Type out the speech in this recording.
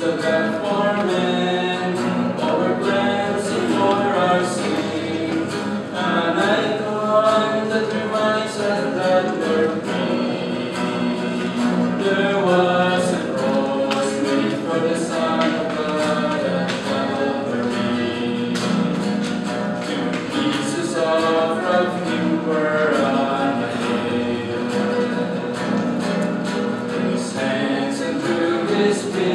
of death for men, all were cleansing for our sins, an icon that reminds us that we're free. There was a cross made for the Son of God at Calvary. 2 pieces of rough hew were on the nail. His hands and through his feet